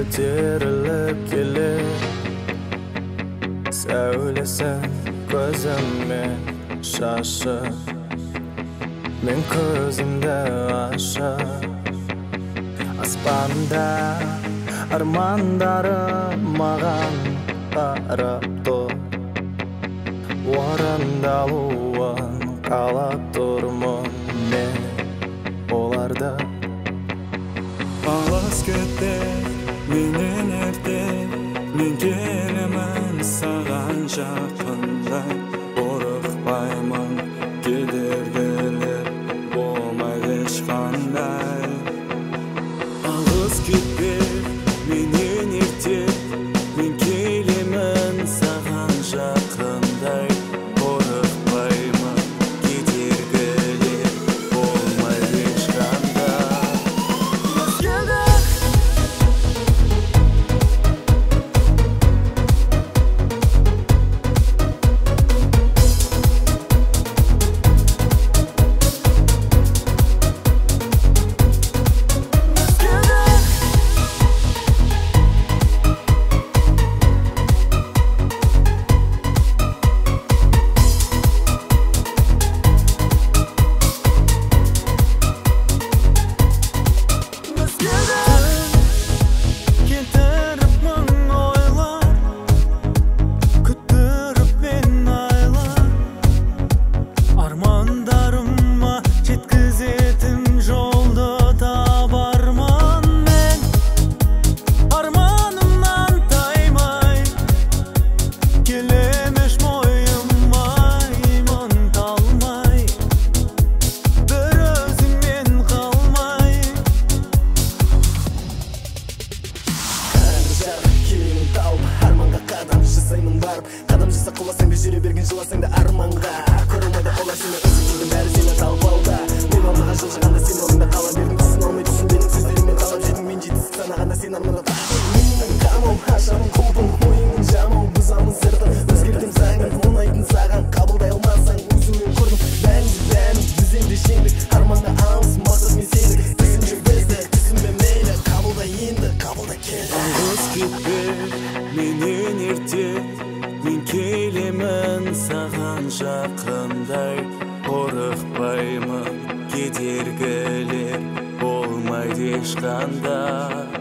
көтеріліп келер сәулесін көзіме шашып мен көзімді ашып аспанда армандарым маған қарап тұр орындалуын қалап тұрмын мен оларды алыс кетті менен ерте мен келемін саған жақындай қорықпаймын кедергілер болмайды ешқандай алыс кетпе менен ерте мен келемін саған жақындай қорықпаймын кедергілер болмайды ешқандай жақындай қорықпаймын кедергілер болмайды ешқандай